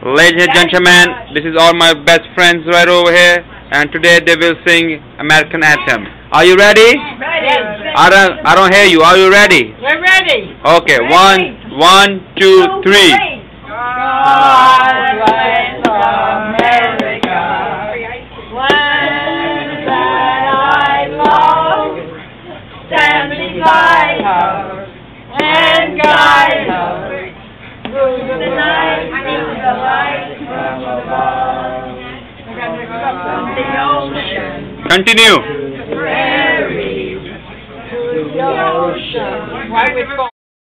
Ladies and gentlemen, this is all my best friends right over here, and today they will sing American Anthem. Are you ready? Ready. I don't hear you. Are you ready? We're ready. Okay, Ready. one, two, three. God bless America, land that I love. Stand beside her and guide her through the night, through the light from above. From the ocean, Continue. to the prairies, to the ocean. Why we go?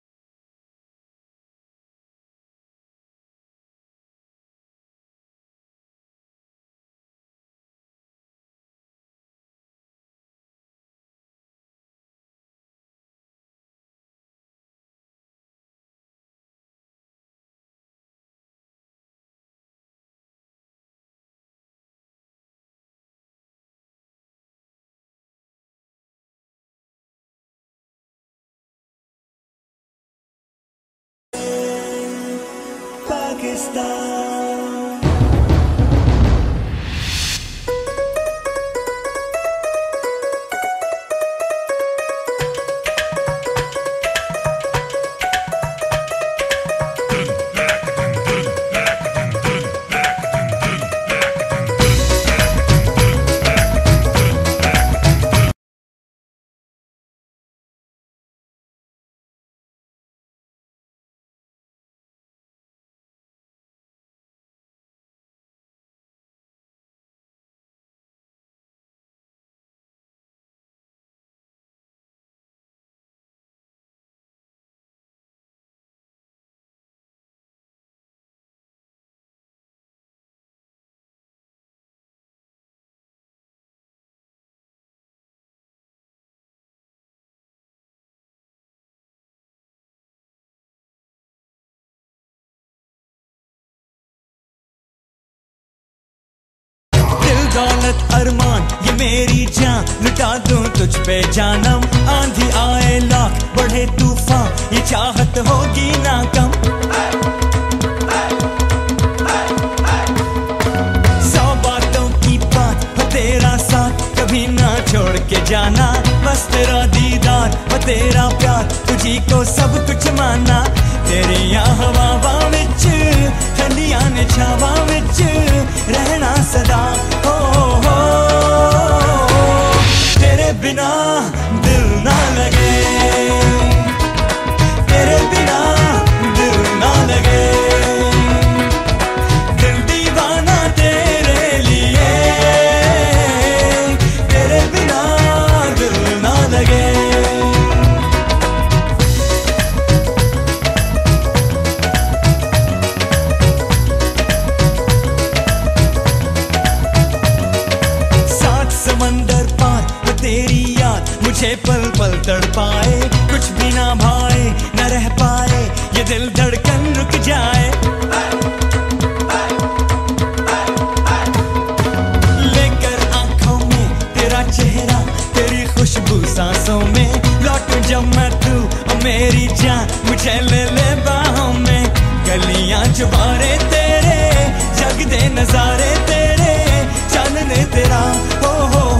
Pakistan. दौलत अरमान ये मेरी जान लुटा दूं तुझ पे जानम आंधी आए लाख बढ़े तूफान ये चाहत होगी ना कम सौ बातों की बात हो तेरा साथ कभी ना छोड़ के जाना बस तेरा दीदार हो तेरा प्यार तुझी को सब कुछ माना तेरी हवा विच ठंडिया ने छावा विच रहना सदा हो तेरे बिना दिल ना लगे तेरे बिना दिल ना लगे दिल दीवाना तेरे लिए तेरे बिना दिल ना लगे समंदर पार वो तेरी याद मुझे पल पल तड़पाए कुछ भी ना भाए न रह पाए ये दिल धड़कन रुक जाए लेकर आंखों में तेरा चेहरा तेरी खुशबू सांसों में लौटूं जब मैं तू मेरी जान मुझे ले ले बाहों में गलियां चुबारे तेरे जग दे नजारे तेरे चांदने तेरा हो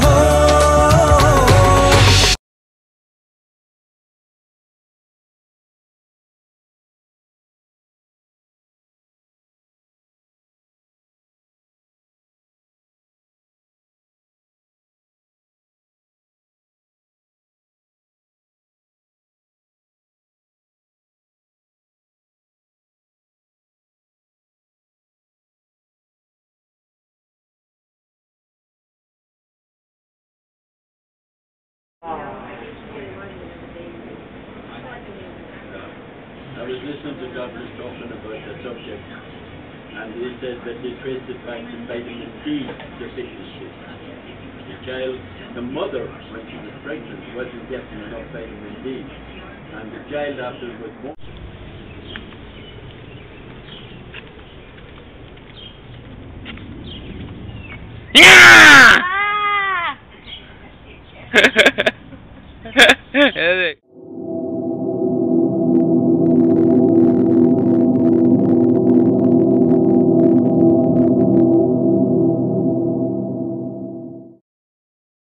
I was listening to Douglas talking about the subject, and he said that he traced it back to vitamin D deficiency. The child, the mother, when she was pregnant, wasn't getting enough vitamin D, and the child after was born. Yeah!